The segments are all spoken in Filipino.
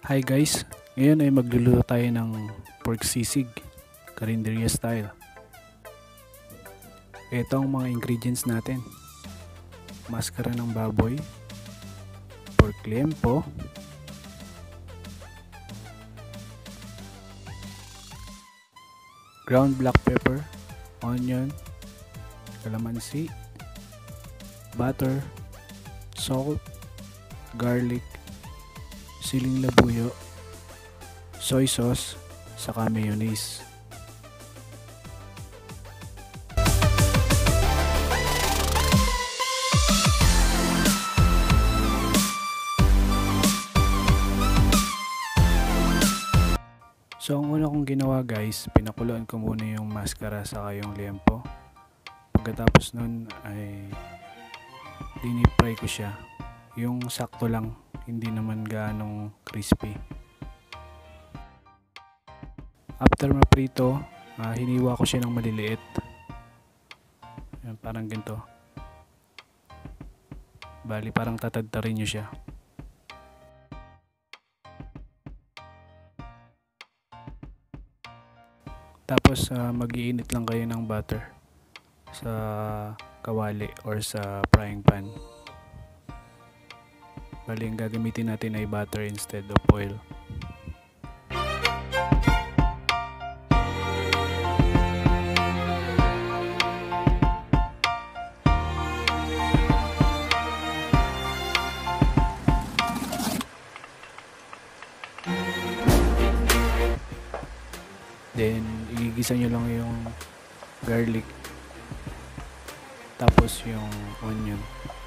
Hi guys, ngayon ay magluluto tayo ng pork sisig, Karinderya style. Ito ang mga ingredients natin: maskara ng baboy, pork liempo, ground black pepper, onion, kalamansi, butter, salt, garlic, siling labuyo, soy sauce, saka mayonnaise. So ang una kong ginawa guys, pinakuluan ko muna yung maskara saka yung liempo. Pagkatapos nun ay dinipry ko siya. Yung sakto lang, hindi naman gaanong crispy. After maprito, hiniwa ko siya ng maliliit. Ayan, parang ganito. Bali parang tatadtarin nyo siya. Tapos mag-iinit lang kayo ng butter sa kawali or sa frying pan. Bali ang gagamitin natin ay butter instead of oil. Then igigisa nyo lang yung garlic, tapos yung onion.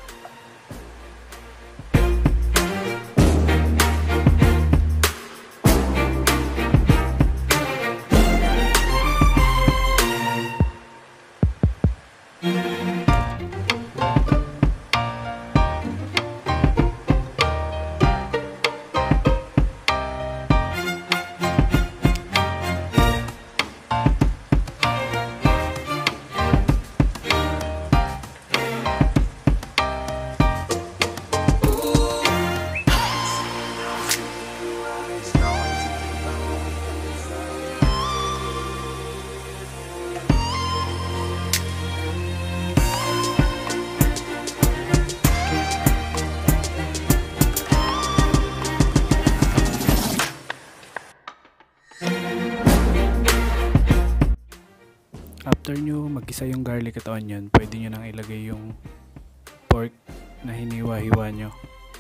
After nyo magisa yung garlic at onion, pwede nyo nang ilagay yung pork na hiniwa-hiwa nyo.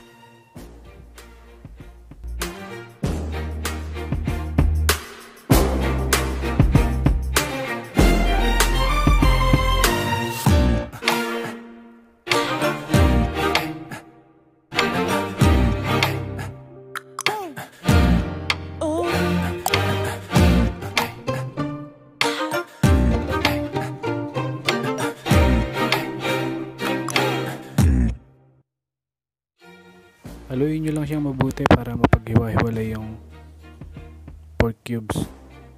Haluin nyo lang siyang mabuti para mapaghiwa-hiwalay yung pork cubes.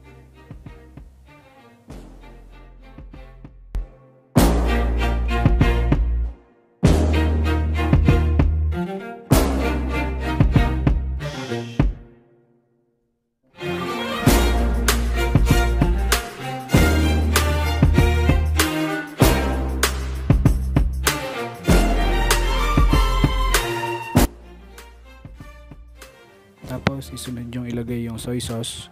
Tapos isunod yung ilagay yung soy sauce.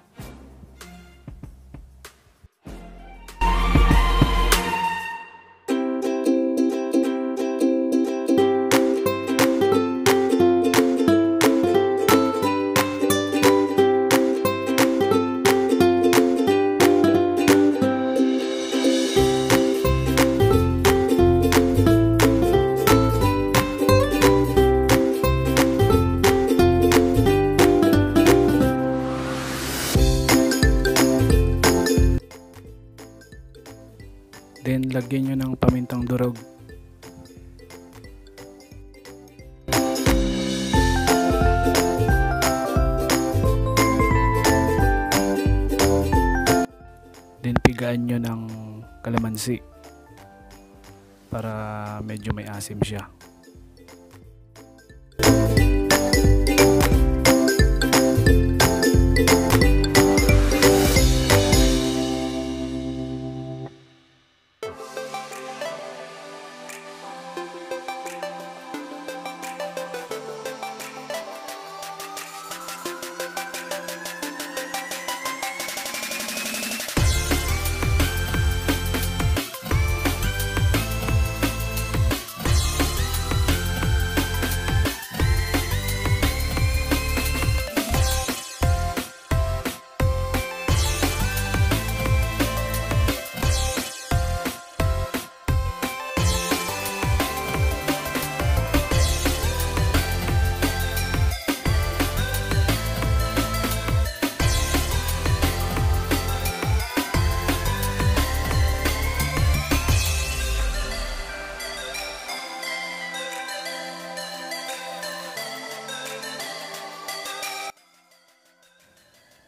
Then lagyan nyo ng pamintang durog. Then pigaan nyo ng kalamansi para medyo may asim siya.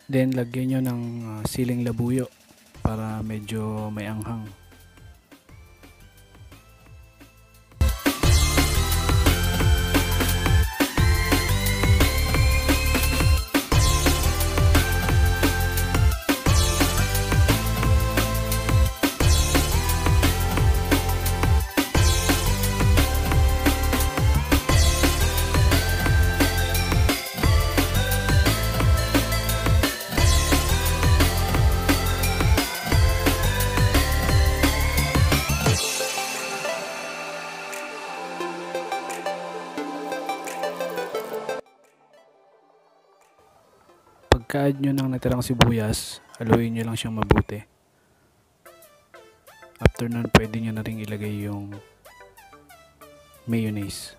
Then lagyan nyo ng siling labuyo para medyo may anghang. Pagka-add nyo ng natirang sibuyas, haluin nyo lang siyang mabuti. After nun, pwede nyo na rin ilagay yung mayonnaise.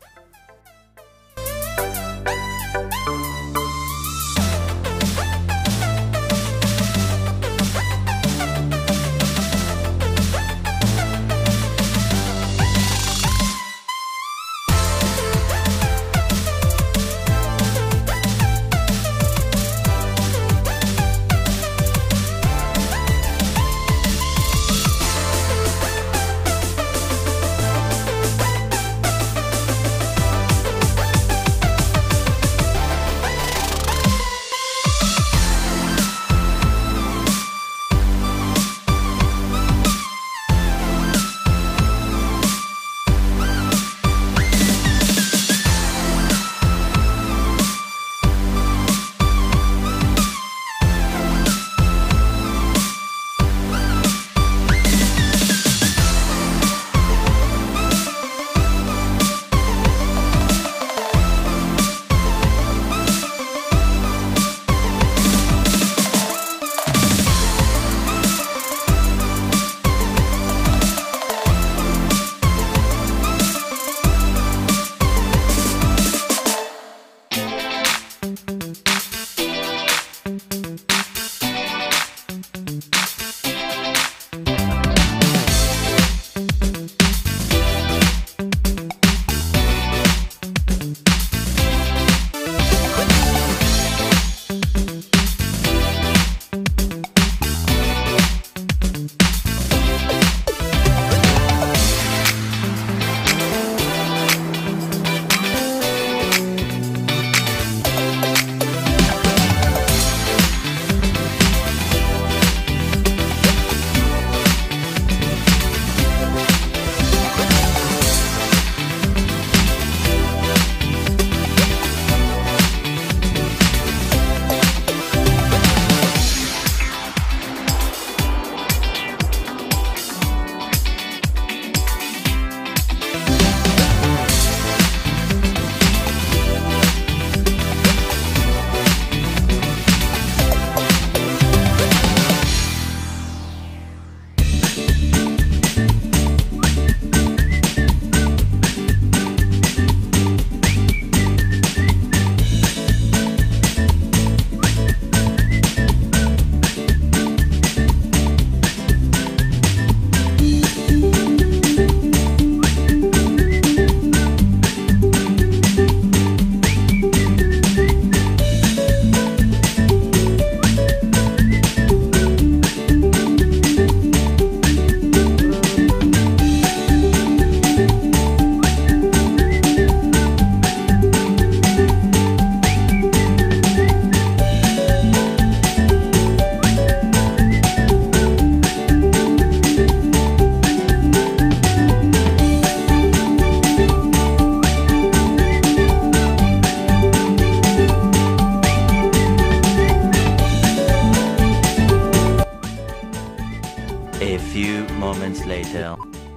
moments later.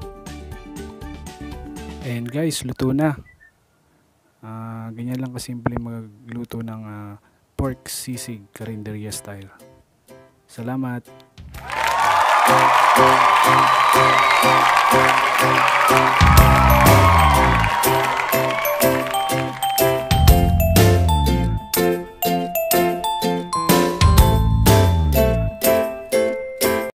And guys, luto na. Ganyan lang kasimple magluto ng pork sisig Karinderya style. Salamat!